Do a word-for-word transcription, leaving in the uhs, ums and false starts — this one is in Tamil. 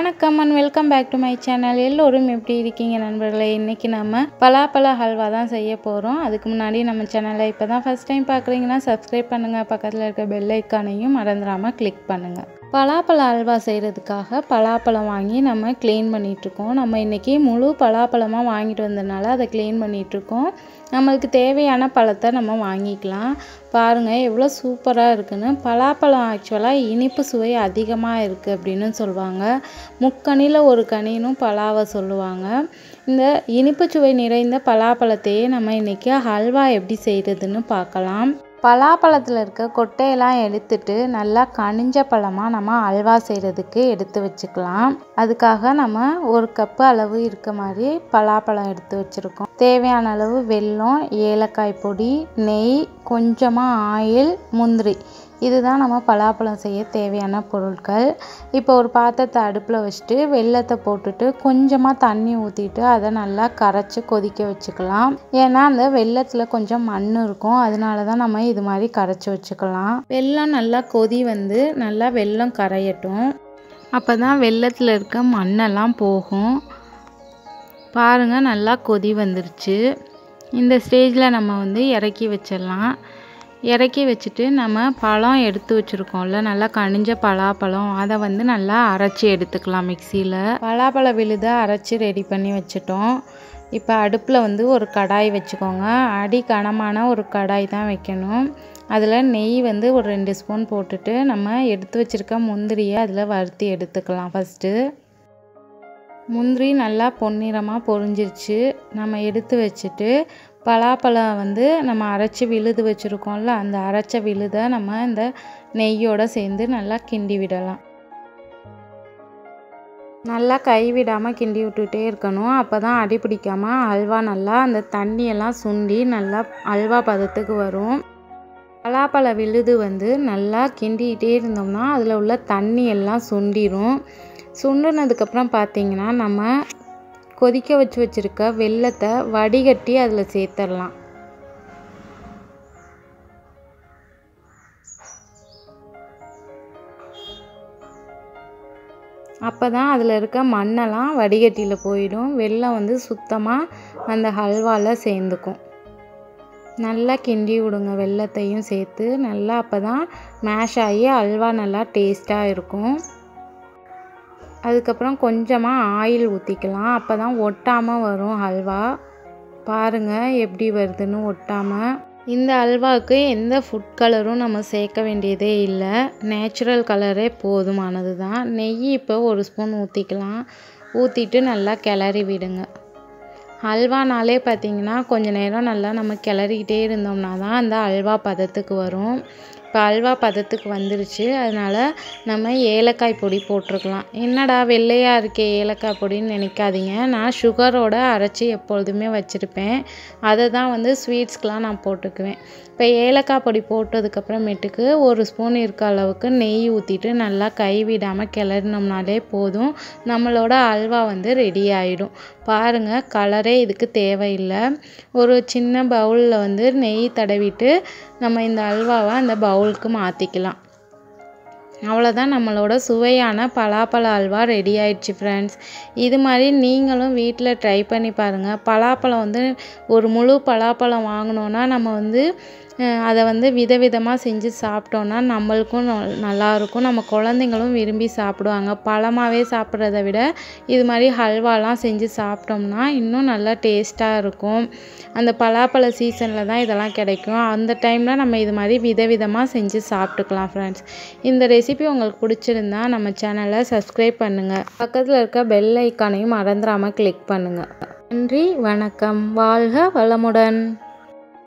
வணக்கம் and welcome back to my channel. எல்லோரும் எப்படி இருக்கீங்க நண்பர்களே? இன்னைக்கு நம்ம பலாப்பழ ஹல்வா தான் செய்ய போறோம். அதுக்கு முன்னாடி நம்ம சேனலை இப்பதான் first time பார்க்கறீங்கன்னா subscribe பண்ணுங்க. பக்கத்துல இருக்க bell icon-ஐயும் மறந்துடாம click பண்ணுங்க. பலாப்பழ ஹல்வா செய்யறதுக்காக பலாப்பழம் வாங்கி நம்ம க்ளீன் பண்ணிட்டு இருக்கோம். நம்ம இன்னைக்கு முழு பலாப்பழமா வாங்கிட்டு வந்ததனால அதை க்ளீன் பண்ணிட்டு இருக்கோம். நமக்கு தேவையான பழத்தை நம்ம வாங்கிக்கலாம். பாருங்க எவ்வளவு சூப்பரா இருக்குன்னு. பலாப்பழம் ஆக்சுவலா இனிப்பு சுவை அதிகமா இருக்கு அப்படினு சொல்வாங்க. முக்கனில ஒரு கனினும் பலாவை சொல்லுவாங்க. இந்த இனிப்பு சுவை நிறைந்த பலாப்பழத்தையே நம்ம இன்னைக்கு ஹல்வா எப்படி செய்யறதுன்னு பார்க்கலாம். பலாப்பழத்துல இருக்க கொட்டையெல்லாம் எடுத்துட்டு நல்லா கனிஞ்ச பழமா நம்ம அல்வா செய்யறதுக்கு எடுத்து வச்சுக்கலாம். அதுக்காக நம்ம ஒரு கப் அளவு இருக்க மாதிரி பலாப்பழம் எடுத்து வச்சிருக்கோம். தேவையான அளவு வெல்லம், ஏலக்காய் பொடி, நெய், கொஞ்சமா ஆயில், முந்திரி, இதுதான் நம்ம பலாப்பழம் செய்ய தேவையான பொருட்கள். இப்போ ஒரு பாத்திரத்தை அடுப்பில் வச்சுட்டு வெல்லத்தை போட்டுட்டு கொஞ்சமாக தண்ணி ஊற்றிட்டு அதை நல்லா கரைச்சி கொதிக்க வச்சுக்கலாம். ஏன்னா அந்த வெல்லத்தில் கொஞ்சம் மண் இருக்கும், அதனால தான் நம்ம இது மாதிரி கரைச்சி வச்சுக்கலாம். வெல்லம் நல்லா கொதி வந்து நல்லா வெல்லம் கரையட்டும். அப்போ தான் வெல்லத்தில் இருக்க மண்ணெல்லாம் போகும். பாருங்கள் நல்லா கொதி வந்துருச்சு. இந்த ஸ்டேஜில் நம்ம வந்து இறக்கி வச்சிடலாம். இறக்கி வச்சுட்டு நம்ம பழம் எடுத்து வச்சுருக்கோம்ல, நல்லா கனிஞ்ச பலாப்பழம், அதை வந்து நல்லா அரைச்சி எடுத்துக்கலாம் மிக்சியில். பலாப்பழ விழுதை அரைச்சி ரெடி பண்ணி வச்சுட்டோம். இப்போ அடுப்பில் வந்து ஒரு கடாய் வச்சுக்கோங்க. அடி கனமான ஒரு கடாய் தான் வைக்கணும். அதில் நெய் வந்து ஒரு ரெண்டு ஸ்பூன் போட்டுட்டு நம்ம எடுத்து வச்சுருக்க முந்திரியை அதில் வறுத்தி எடுத்துக்கலாம். ஃபஸ்ட்டு முந்திரி நல்லா பொன்னிறமாக பொரிஞ்சிருச்சு. நம்ம எடுத்து வச்சுட்டு பலாப்பழம் வந்து நம்ம அரைச்சி விழுது வச்சுருக்கோம்ல, அந்த அரைச்ச விழுதை நம்ம இந்த நெய்யோடு சேர்ந்து நல்லா கிண்டி விடலாம். நல்லா கை விடாமல் கிண்டி விட்டுட்டே இருக்கணும். அப்போ தான் அடி பிடிக்காமல் அல்வா நல்லா அந்த தண்ணியெல்லாம் சுண்டி நல்லா அல்வா பதத்துக்கு வரும். பலாப்பழ விழுது வந்து நல்லா கிண்டிகிட்டே இருந்தோம்னா அதில் உள்ள தண்ணி எல்லாம் சுண்டிடும். சுண்டினதுக்கப்புறம் பார்த்திங்கன்னா நம்ம கொதிக்க வச்சு வச்சுருக்க வெல்லத்தை வடிகட்டி அதில் சேர்த்துடலாம். அப்போ தான் அதில் இருக்க மண்ணெல்லாம் வடிகட்டியில் போயிடும். வெல்லம் வந்து சுத்தமாக அந்த ஹல்வாவில் சேர்ந்துக்கும். நல்லா கிண்டி விடுங்க வெல்லத்தையும் சேர்த்து நல்லா. அப்போ தான் மேஷ் ஆகி அல்வா நல்லா டேஸ்ட்டாக இருக்கும். அதுக்கப்புறம் கொஞ்சமாக ஆயில் ஊற்றிக்கலாம். அப்போ தான் ஒட்டாமல் வரும் ஹல்வா. பாருங்கள் எப்படி வருதுன்னு ஒட்டாமல். இந்த அல்வாவுக்கு எந்த ஃபுட் கலரும் நம்ம சேர்க்க வேண்டியதே இல்லை, நேச்சுரல் கலரே போதுமானது தான். நெய் இப்போ ஒரு ஸ்பூன் ஊற்றிக்கலாம். ஊற்றிட்டு நல்லா கிளறி விடுங்க. ஹல்வானாலே பார்த்திங்கன்னா கொஞ்சம் நேரம் நல்லா நம்ம கிளறிக்கிட்டே இருந்தோம்னா தான் அந்த அல்வா பதத்துக்கு வரும். இப்போ அல்வா பதத்துக்கு வந்துருச்சு. அதனால் நம்ம ஏலக்காய் பொடி போட்டிருக்கலாம். என்னடா வெள்ளையாக இருக்கே ஏலக்காய் பொடின்னு நினைக்காதீங்க. நான் சுகரோட அரைச்சி எப்பொழுதுமே வச்சுருப்பேன். அதை தான் வந்து ஸ்வீட்ஸ்க்கெலாம் நான் போட்டுக்குவேன். இப்போ ஏலக்காய் பொடி போட்டதுக்கப்புறமேட்டுக்கு ஒரு ஸ்பூன் இருக்க அளவுக்கு நெய் ஊற்றிட்டு நல்லா கைவிடாமல் கிளறினோம்னாலே போதும். நம்மளோட அல்வா வந்து ரெடி ஆகிடும். பாருங்கள் கலரே இதுக்கு தேவையில்லை. ஒரு சின்ன பவுலில் வந்து நெய் தடவிட்டு நம்ம இந்த அல்வாவை அந்த பவுலுக்கு மாற்றிக்கலாம். அவ்வளோதான், நம்மளோட சுவையான பலாப்பழ அல்வா ரெடி ஆயிடுச்சு ஃப்ரெண்ட்ஸ். இது மாதிரி நீங்களும் வீட்டில் ட்ரை பண்ணி பாருங்கள். பலாப்பழம் வந்து ஒரு முழு பலாப்பழம் வாங்கினோன்னா நம்ம வந்து அதை வந்து விதவிதமாக செஞ்சு சாப்பிட்டோன்னா நம்மளுக்கும் நல்லாயிருக்கும். நம்ம குழந்தைங்களும் விரும்பி சாப்பிடுவாங்க. பழமாகவே சாப்பிட்றத விட இது மாதிரி ஹல்வாலாம் செஞ்சு சாப்பிட்டோம்னா இன்னும் நல்லா டேஸ்ட்டாக இருக்கும். அந்த பலாப்பழ சீசனில் தான் இதெல்லாம் கிடைக்கும். அந்த டைமில் நம்ம இது மாதிரி விதவிதமாக செஞ்சு சாப்பிட்டுக்கலாம் ஃப்ரெண்ட்ஸ். இந்த ரெசிபி உங்களுக்கு பிடிச்சிருந்தா நம்ம சேனலை சப்ஸ்கிரைப் பண்ணுங்கள். பக்கத்தில் இருக்க பெல் ஐக்கானையும் மறந்துடாமல் கிளிக் பண்ணுங்கள். நன்றி, வணக்கம், வாழ்க வளமுடன்.